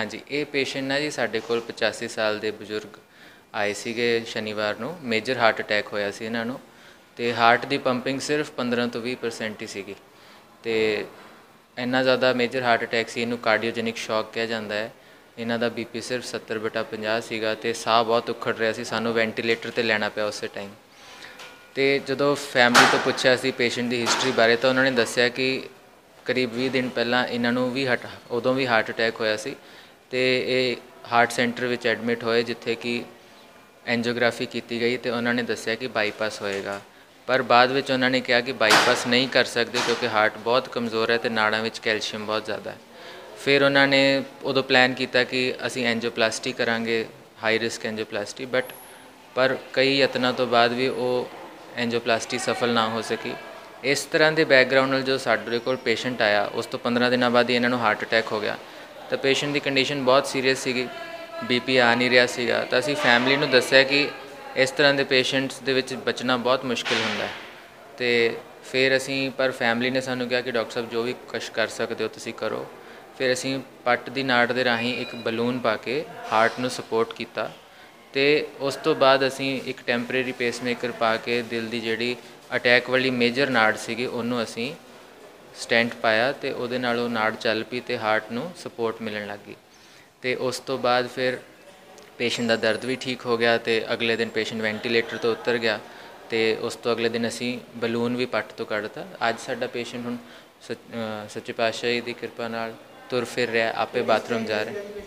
जी, ये पेशेंट ना जी साढ़े कोल 85 साल के बजुर्ग आए सीगे शनिवार नूं। मेजर हार्ट अटैक होया सी इन्हां नूं ते हार्ट की पंपिंग सिर्फ 15 तो 20% ही सीगी ते इन्ना ज़्यादा मेजर हार्ट अटैक सी, इनू कार्डियोजनिक शॉक कहा जाता है। इन्हां दा BP सिर्फ 70/50 सीगा ते साह बहुत उखड़ रहा सी, सानू वेंटीलेटर ते लैना पिया उस टाइम। तो जो फैमिली तो पूछा सी पेशेंट की हिस्टरी बारे, तो उन्होंने दसिया कि करीब 20 दिन पहला इन्हों भी उदों भी हार्ट अटैक होया सी ते ये हार्ट सेंटर में एडमिट होए जिथे कि एंजियोग्राफी की गई तो उन्होंने दसिया कि बाईपास होएगा। पर बाद में उन्होंने कहा कि बाईपास नहीं कर सकते क्योंकि हार्ट बहुत कमज़ोर है तो नाड़ां विच कैल्शियम बहुत ज़्यादा है। फिर उन्होंने उदों प्लैन किया कि असी एंजियोप्लास्टी करांगे, हाई रिस्क एंजियोप्लास्टी, बट पर कई यत्नों तो बाद भी वो एंजियोप्लास्टी सफल ना हो सकी। इस तरह के बैकग्राउंड नाल जो साडे कोल पेशेंट आया उस तो 15 दिनों बाद ही इन्हों हार्ट अटैक हो गया। तो पेशेंट की कंडीशन बहुत सीरीयस सी, BP आ नहीं रहा सीगा। तो असी फैमिली नूं दस्सिया कि इस तरह के पेशेंट्स दे विच बचना बहुत मुश्किल हुंदा है। तो फिर असी पर फैमिली ने सानू कहा कि डॉक्टर साहब जो भी कुछ कर सकते हो तुसीं करो। फिर असी पट की नाड़ के राही एक बलून पा के हार्ट नूं सपोर्ट किया तो उस तो बाद असी एक टैंपरेरी पेसमेकर पा के दिल की जिहड़ी अटैक वाली मेजर नाड़ सीगी उन्होंने असी स्टेंट पाया तो उहदे नाल वो नाड़ चल पई तो हार्ट नूं सपोर्ट मिलण लग गई। तो उस तो बाद फिर पेशेंट का दर्द भी ठीक हो गया तो अगले दिन पेशेंट वेंटीलेटर तो उतर गया। तो उस तो अगले दिन असी बलून भी पट तो कढ़ता। अज साडा पेशेंट हुण सच्चे पातशाही की किरपा नाल तुर फिर रहा, आपे बाथरूम जा रहा।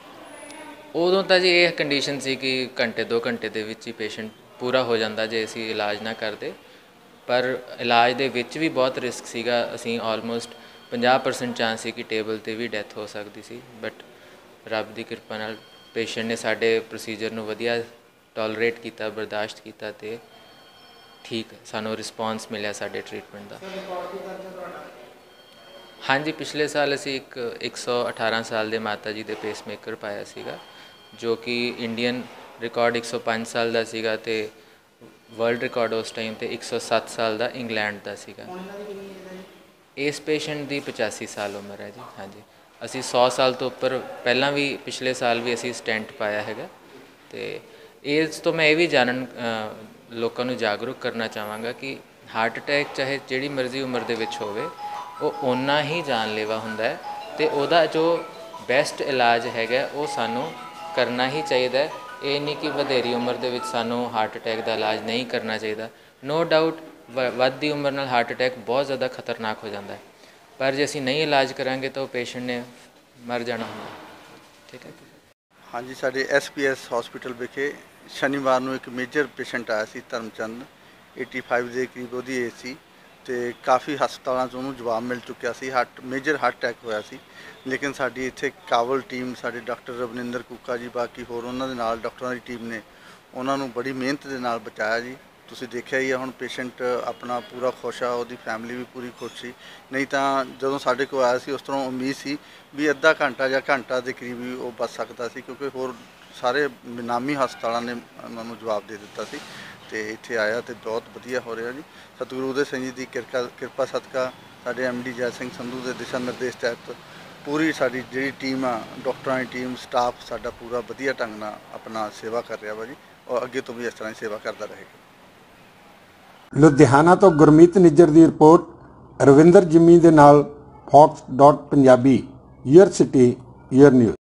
उदों तो जी ये कंडीशन सी कि घंटे 2 घंटे के विच ही पेशेंट पूरा हो जाता जे असी इलाज ना करते। पर इलाज दे विच भी बहुत रिस्क सीगा। असी ऑलमोस्ट 50% चांस सी कि टेबल ते भी डैथ हो सकती सी, बट रब की किरपा नाल पेशेंट ने साडे प्रोसीजर नूं वधिया टॉलरेट किया, बर्दाश्त किया तो ठीक सानू रिस्पॉन्स मिलिया साडे ट्रीटमेंट का। हाँ जी, पिछले साल असी एक 118 साल के माता जी के पेसमेकर पाया सीगा, जो कि इंडियन रिकॉर्ड 105 साल का सीगा ते वर्ल्ड रिकॉर्ड उस टाइम ते 107 साल का इंग्लैंड का सीगा। इस पेशेंट की 85 साल उम्र है जी। हाँ जी, असी 100 साल तो उपर पहला भी पिछले साल भी असी स्टेंट पाया है। तो इस तो मैं ये भी जानन लोगों को जागरूक करना चाहवागा कि हार्ट अटैक चाहे जिहड़ी मर्जी उम्र दे विच होवे वो उन्ना ही जानलेवा हुंदा है। तो उहदा जो बेस्ट इलाज है वो सानू करना ही चाहिए। ये नहीं कि वधेरी उम्र दे विच सानू हार्ट अटैक का इलाज नहीं करना चाहिए। नो डाउट वधदी उम्र नाल हार्ट अटैक बहुत ज़्यादा खतरनाक हो जाता है, पर जे असीं नहीं इलाज करांगे तो पेशेंट ने मर जाना होगा। ठीक है। हाँ जी, साडे SPS हॉस्पिटल विखे शनिवार को एक मेजर पेशेंट आया सी धर्मचंद, 85 के करीब वो एज सी तो काफ़ी हस्पतालों से उन्होंने जवाब मिल चुकिया सी, मेजर हार्ट अटैक होया सी। लेकिन साडी इत्थे काबल टीम साडे डॉक्टर रविंदर कूका जी बाकी होर उन्होंने नाल डॉक्टरों की टीम ने उन्होंने बड़ी मेहनत के नाल बचाया जी। तुसीं देखिया ही है, हुण पेशेंट अपना पूरा खुश आ, उहदी फैमिली भी पूरी खुश सी। नहीं तो जदों साडे कोल आया सी उस तरह उम्मीद सी भी अद्धा घंटा या घंटा के करीब ही वो बच सकता सी, क्योंकि होर सारे नामी हस्पतालों ने उन्होंने जवाब दे दिता सी। तो इत्थे आया तो बहुत वधिया हो रहा जी। सतगुरु उदय सिंह जी की किरपा सदका साडे MD जय सिंह संधू के दिशा निर्देश तहत पूरी साडी जिहड़ी टीम आ, डॉक्टरों की टीम, स्टाफ साडा पूरा वधिया ढंग नाल अपना सेवा कर रहा वा जी, और अगे तो भी इस तरह सेवा करता रहेगा। लुधियाना तो गुरमीत निज्जर की रिपोर्ट, रविंदर जिम्मी दे नाल Fox.Punjabi, year city year news.